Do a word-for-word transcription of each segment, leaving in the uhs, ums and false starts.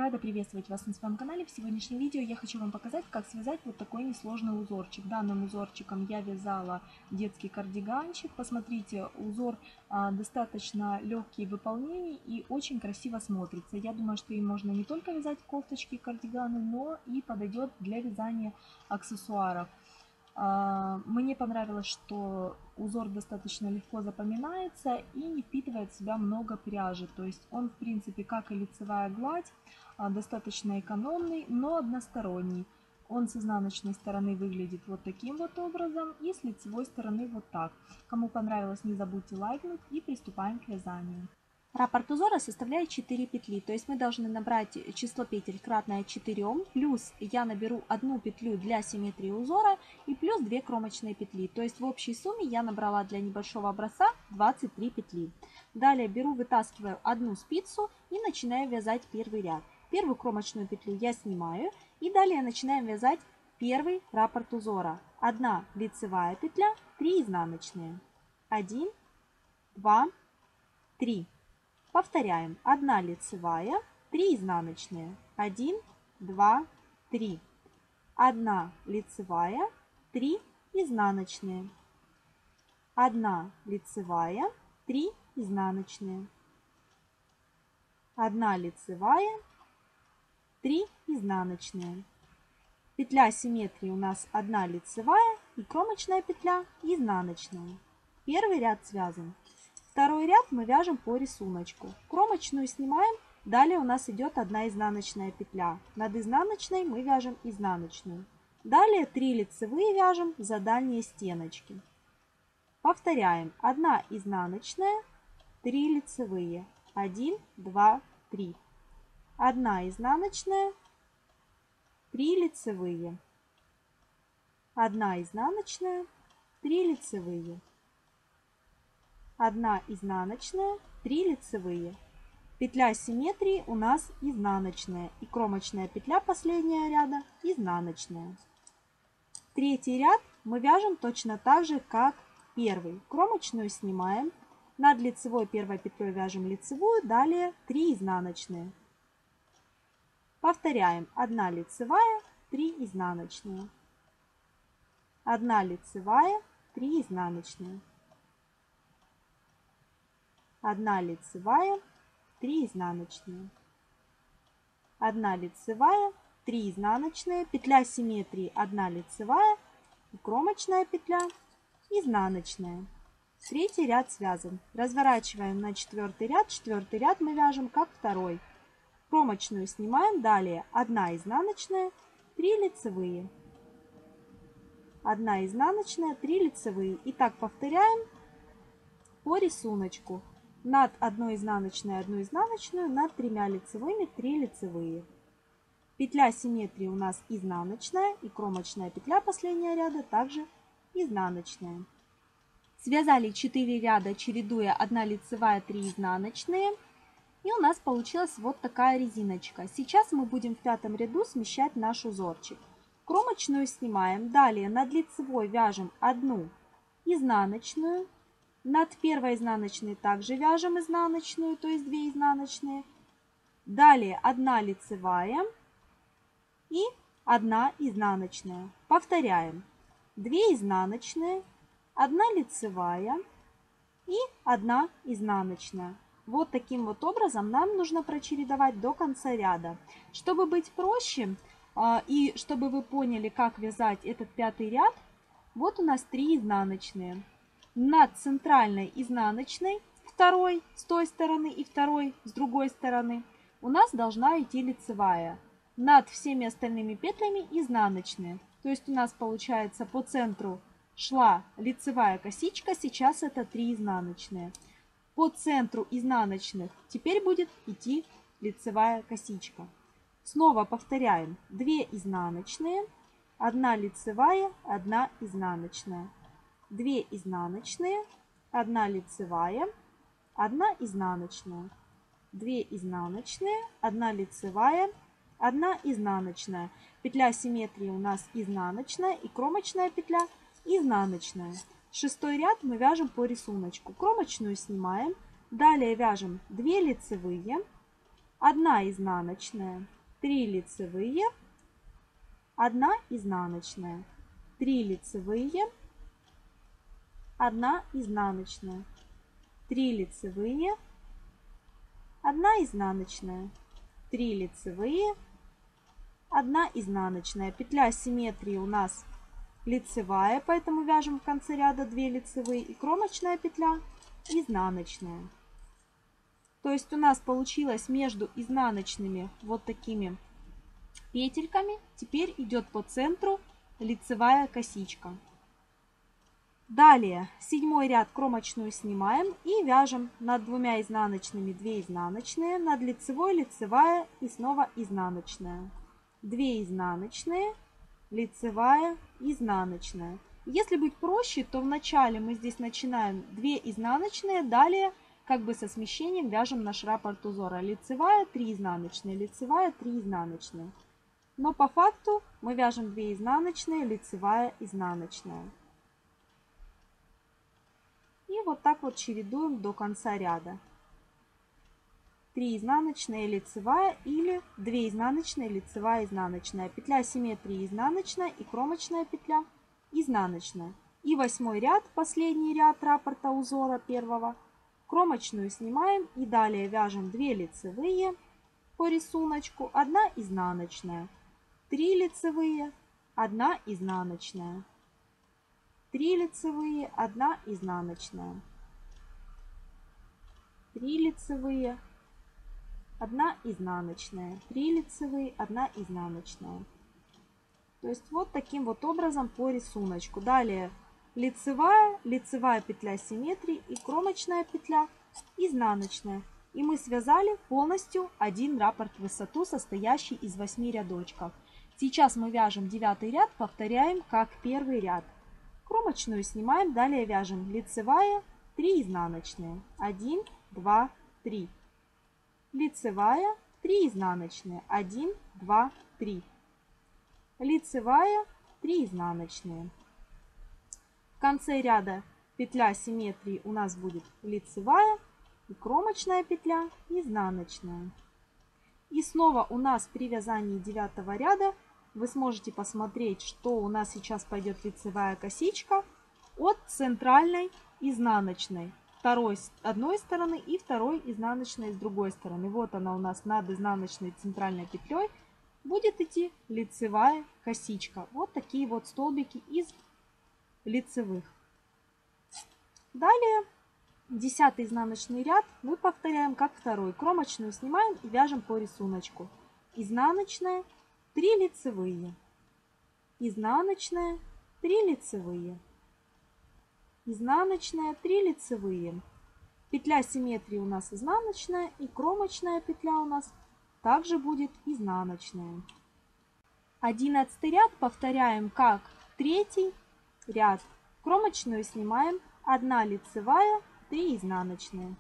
Рада приветствовать вас на своем канале. В сегодняшнем видео я хочу вам показать, как связать вот такой несложный узорчик. Данным узорчиком я вязала детский кардиганчик. Посмотрите, узор а, достаточно легкий в выполнении и очень красиво смотрится. Я думаю, что им можно не только вязать кофточки, кардиганы, но и подойдет для вязания аксессуаров. Мне понравилось, что узор достаточно легко запоминается и не впитывает в себя много пряжи. То есть он, в принципе, как и лицевая гладь, достаточно экономный, но односторонний. Он с изнаночной стороны выглядит вот таким вот образом и с лицевой стороны вот так. Кому понравилось, не забудьте лайкнуть и приступаем к вязанию. Раппорт узора составляет четыре петли, то есть мы должны набрать число петель кратное четырем, плюс я наберу одну петлю для симметрии узора и плюс две кромочные петли. То есть в общей сумме я набрала для небольшого образца двадцать три петли. Далее беру, вытаскиваю одну спицу и начинаю вязать первый ряд. Первую кромочную петлю я снимаю и далее начинаем вязать первый раппорт узора. Одна лицевая петля, три изнаночные. один, два, три. Повторяем. одна лицевая, три изнаночные. один, два, три. одна лицевая, три изнаночные. одна лицевая, три изнаночные. одна лицевая, три изнаночные. Петля симметрии у нас одна лицевая и кромочная петля изнаночная. Первый ряд связан. Второй ряд мы вяжем по рисунку. Кромочную снимаем, далее у нас идет одна изнаночная петля. Над изнаночной мы вяжем изнаночную. Далее три лицевые вяжем за дальние стеночки. Повторяем. одна изнаночная, три лицевые. один, два, три. одна изнаночная, три лицевые. одна изнаночная, три лицевые. одна изнаночная, три лицевые. Петля симметрии у нас изнаночная и кромочная петля последнего ряда изнаночная. Третий ряд мы вяжем точно так же, как первый. Кромочную снимаем, над лицевой первой петлей вяжем лицевую, далее три изнаночные. Повторяем. одна лицевая, три изнаночные. одна лицевая, три изнаночные. одна лицевая, три изнаночные. одна лицевая, три изнаночные, петля симметрии одна лицевая и кромочная петля изнаночная. Третий ряд связан. Разворачиваем на четвертый ряд. Четвертый ряд мы вяжем как второй. Кромочную снимаем, далее одна изнаночная, три лицевые. одна изнаночная, три лицевые. И так повторяем по рисунку. Над одной изнаночной, одну изнаночную, над тремя лицевыми, три лицевые. Петля симметрии у нас изнаночная и кромочная петля последнего ряда также изнаночная. Связали четыре ряда, чередуя одна лицевая, три изнаночные. И у нас получилась вот такая резиночка. Сейчас мы будем в пятом ряду смещать наш узорчик. Кромочную снимаем, далее над лицевой вяжем одну изнаночную. Над первой изнаночной также вяжем изнаночную, то есть две изнаночные. Далее одна лицевая и одна изнаночная. Повторяем. две изнаночные, одна лицевая и одна изнаночная. Вот таким вот образом нам нужно прочередовать до конца ряда. Чтобы быть проще и чтобы вы поняли, как вязать этот пятый ряд, вот у нас три изнаночные. Над центральной изнаночной, второй с той стороны и второй с другой стороны, у нас должна идти лицевая. Над всеми остальными петлями изнаночные. То есть у нас получается по центру шла лицевая косичка, сейчас это три изнаночные. По центру изнаночных теперь будет идти лицевая косичка. Снова повторяем. две изнаночные, одна лицевая, одна изнаночная. две изнаночные, одна лицевая, одна изнаночная. две изнаночные, одна лицевая, одна изнаночная. Петля симметрии у нас изнаночная и кромочная петля изнаночная. Шестой ряд мы вяжем по рисунку. Кромочную снимаем, далее вяжем две лицевые, одна изнаночная, три лицевые, одна изнаночная, три лицевые, одна изнаночная, три лицевые, одна изнаночная, три лицевые, одна изнаночная. Петля симметрии у нас лицевая, поэтому вяжем в конце ряда две лицевые, и кромочная петля изнаночная. То есть у нас получилось между изнаночными вот такими петельками. Теперь идет по центру лицевая косичка. Далее седьмой ряд кромочную снимаем и вяжем над двумя изнаночными две изнаночные, над лицевой лицевая и снова изнаночная. две изнаночные, лицевая, изнаночная. Если быть проще, то вначале мы здесь начинаем две изнаночные, далее как бы со смещением вяжем наш раппорт узора. Лицевая, три изнаночные, лицевая, три изнаночные. Но по факту мы вяжем две изнаночные, лицевая, изнаночная. И вот так вот чередуем до конца ряда. три изнаночные, лицевая или две изнаночные, лицевая, изнаночная. Петля симметрии изнаночная и кромочная петля изнаночная. И восьмой ряд, последний ряд раппорта узора первого. Кромочную снимаем и далее вяжем две лицевые по рисунку, одна изнаночная, три лицевые, одна изнаночная, три лицевые, одна изнаночная, три лицевые, одна изнаночная, три лицевые, одна изнаночная. То есть вот таким вот образом по рисунку. Далее лицевая, лицевая петля симметрии и кромочная петля изнаночная. И мы связали полностью один раппорт в высоту, состоящий из восьми рядочков. Сейчас мы вяжем девятый ряд, повторяем как первый ряд. Кромочную снимаем, далее вяжем лицевая, три изнаночные, один, два, три. Лицевая, три изнаночные, один, два, три. Лицевая, три изнаночные. В конце ряда петля симметрии у нас будет лицевая и кромочная петля изнаночная. И снова у нас при вязании девятого ряда вы сможете посмотреть, что у нас сейчас пойдет лицевая косичка от центральной изнаночной. Второй с одной стороны и второй изнаночной с другой стороны. Вот она у нас над изнаночной центральной петлей будет идти лицевая косичка. Вот такие вот столбики из лицевых. Далее десятый изнаночный ряд мы повторяем как второй. Кромочную снимаем и вяжем по рисунку. Изнаночная, три лицевые, изнаночная, три лицевые, изнаночная, три лицевые. Петля симметрии у нас изнаночная и кромочная петля у нас также будет изнаночная. Одиннадцатый ряд повторяем как третий ряд. Кромочную снимаем, одна лицевая, три изнаночные,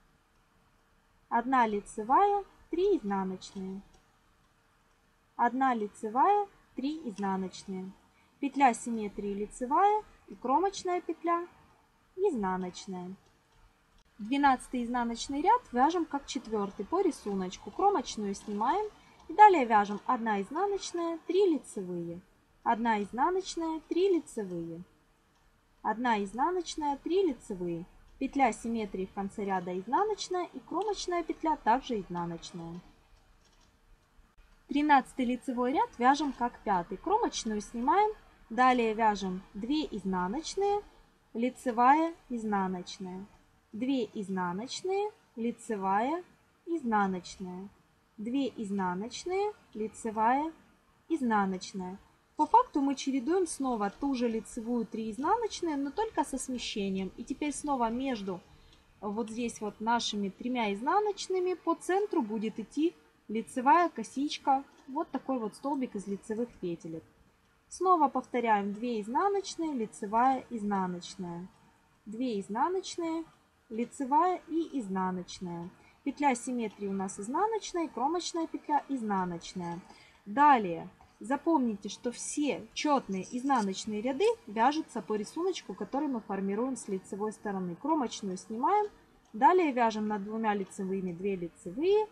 одна лицевая, три изнаночные, одна лицевая, три изнаночные. Петля симметрии лицевая и кромочная петля изнаночная. двенадцатый изнаночный ряд вяжем как четвертый по рисунку. Кромочную снимаем и далее вяжем одна изнаночная, три лицевые, одна изнаночная, три лицевые, одна изнаночная, три лицевые. Петля симметрии в конце ряда изнаночная и кромочная петля также изнаночная. тринадцатый лицевой ряд вяжем как пятый. Кромочную снимаем, далее вяжем две изнаночные, лицевая, изнаночная, две изнаночные, лицевая, изнаночная, две изнаночные, лицевая, изнаночная. По факту мы чередуем снова ту же лицевую три изнаночные, но только со смещением. И теперь снова между вот здесь вот нашими тремя изнаночными по центру будет идти лицевая косичка. Вот такой вот столбик из лицевых петелек. Снова повторяем две изнаночные, лицевая, изнаночная, две изнаночные, лицевая и изнаночная. Петля симметрии у нас изнаночная, кромочная петля изнаночная. Далее запомните, что все четные изнаночные ряды вяжутся по рисунку, который мы формируем с лицевой стороны. Кромочную снимаем, далее вяжем над двумя лицевыми две лицевые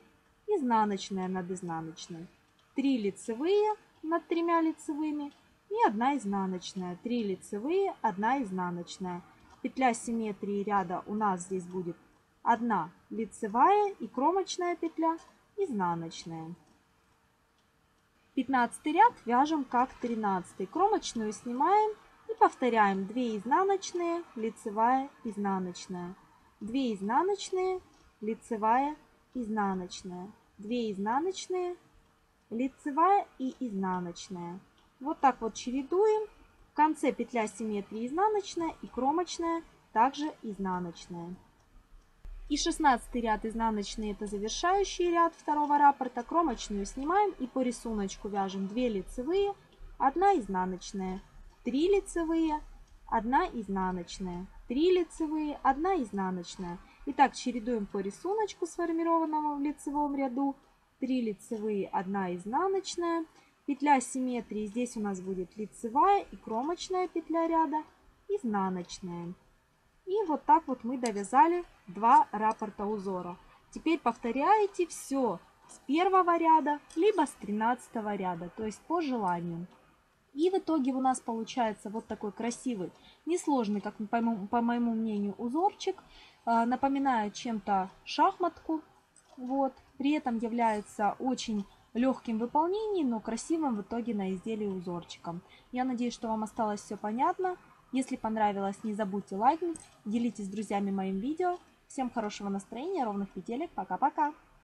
изнаночная над изнаночной, три лицевые над тремя лицевыми и одна изнаночная, три лицевые, одна изнаночная. Петля симметрии ряда у нас здесь будет одна лицевая и кромочная петля, изнаночная. пятнадцатый ряд вяжем как тринадцатый. Кромочную снимаем и повторяем две изнаночные, лицевая, изнаночная, две изнаночные, лицевая, изнаночная, две изнаночные, лицевая и изнаночная. Вот так вот чередуем. В конце петля симметрии изнаночная и кромочная, также изнаночная. И шестнадцатый ряд изнаночный — это завершающий ряд второго раппорта. Кромочную снимаем и по рисунку вяжем две лицевые, одна изнаночная, три лицевые, одна изнаночная, три лицевые, одна изнаночная. И так чередуем по рисунку, сформированному в лицевом ряду. три лицевые, одна изнаночная. Петля симметрии здесь у нас будет лицевая и кромочная петля ряда, изнаночная. И вот так вот мы довязали два раппорта узора. Теперь повторяете все с первого ряда, либо с тринадцатого ряда, то есть по желанию. И в итоге у нас получается вот такой красивый, несложный, как по моему, по моему мнению, узорчик. Напоминает чем-то шахматку. Вот. При этом является очень легким в выполнении, но красивым в итоге на изделии узорчиком. Я надеюсь, что вам осталось все понятно. Если понравилось, не забудьте лайкнуть, делитесь с друзьями моим видео. Всем хорошего настроения, ровных петелек. Пока-пока!